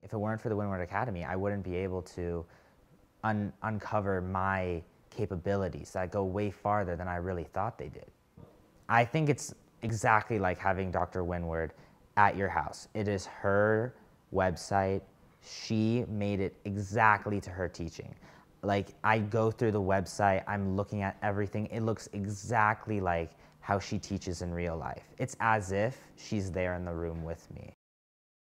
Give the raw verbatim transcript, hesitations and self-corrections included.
if it weren't for the Winward Academy, I wouldn't be able to un uncover my capabilities that go way farther than I really thought they did. I think it's exactly like having Doctor Winward at your house. It is her website. She made it exactly to her teaching. Like, I go through the website, I'm looking at everything. It looks exactly like how she teaches in real life. It's as if she's there in the room with me.